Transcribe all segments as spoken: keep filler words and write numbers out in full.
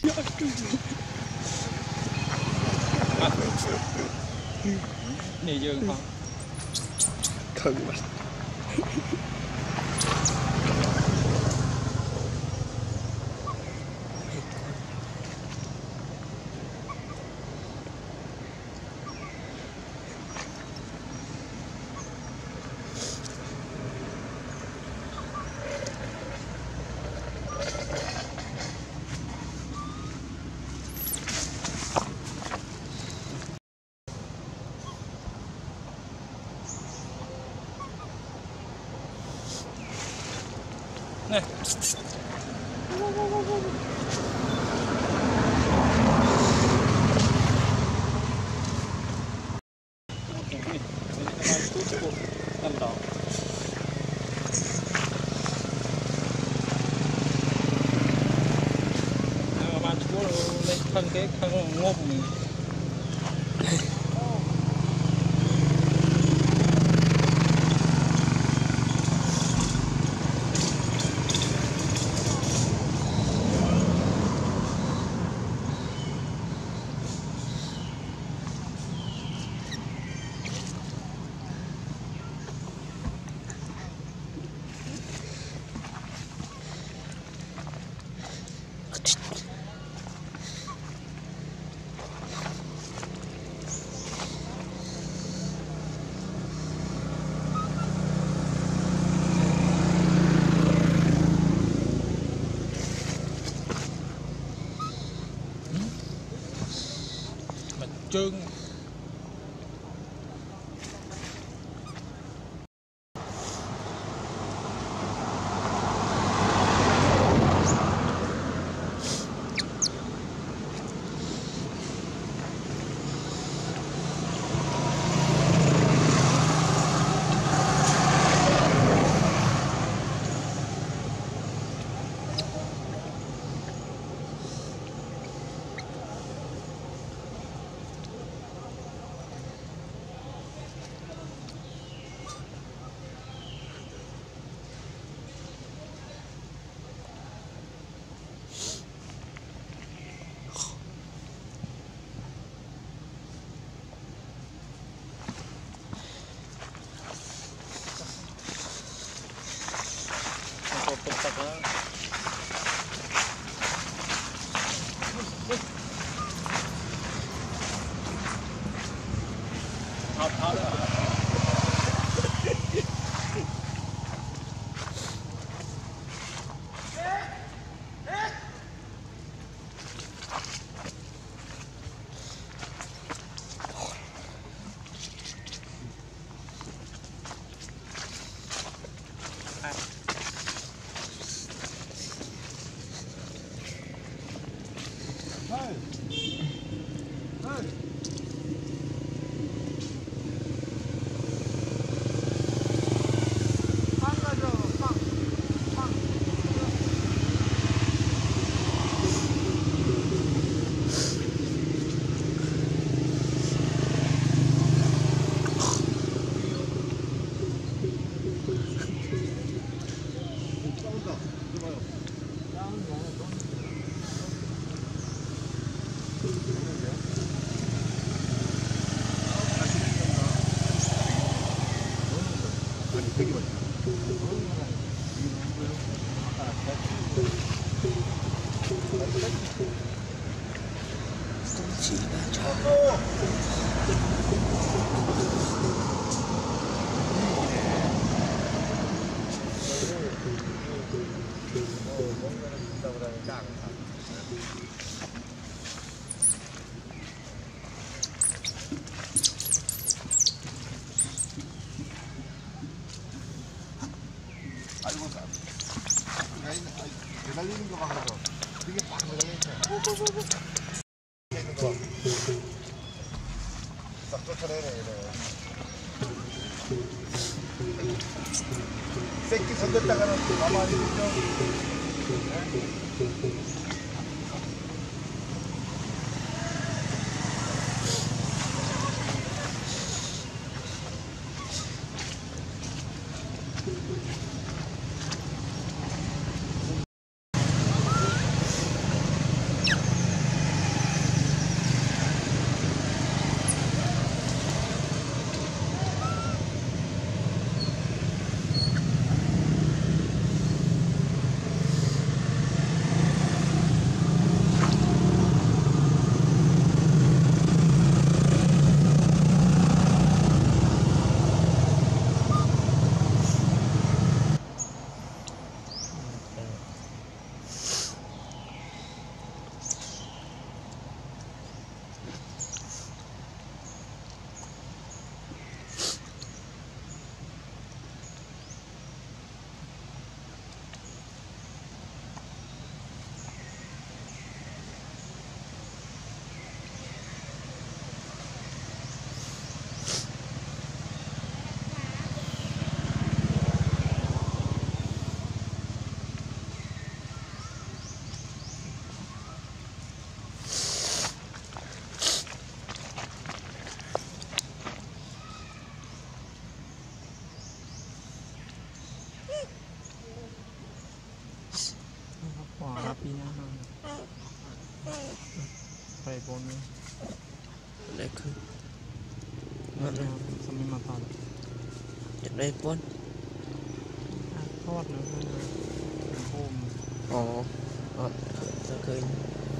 នេះយើងផងខឹងបាត់ Nè. Bạn chú lấy thân cái thân ngộm. Trưng chỉ là cho 새끼 손댔다가는 가만히 있죠. ปีนี้ไปบนได้คือมันสมัยมาตอนอยากได้ปนทอดนะโฮมอ๋ออ๋อจะเคย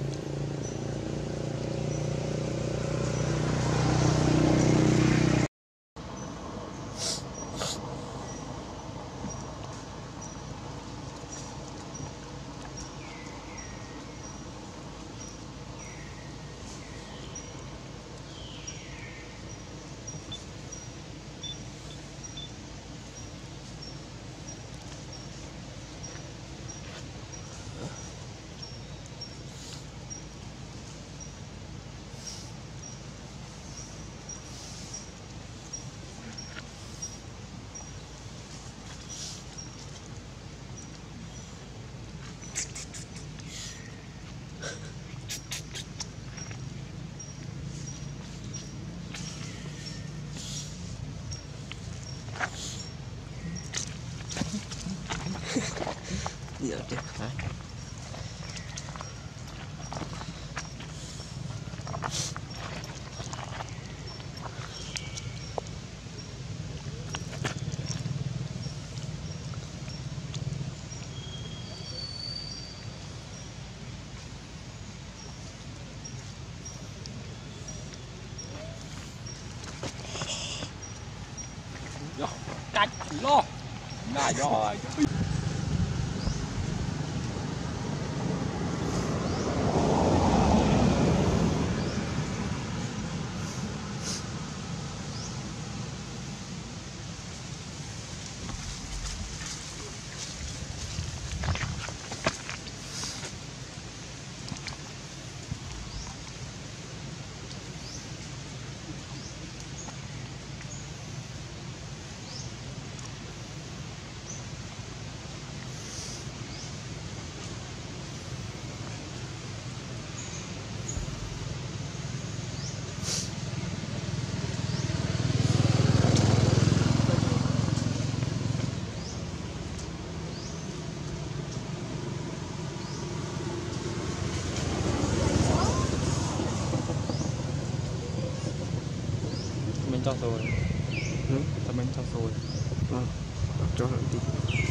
เดี๋ยวเดี๋ยวหายกัดล่อหน้าย่อย mình cho rồi, tụi mình cho rồi, cho hẳn đi.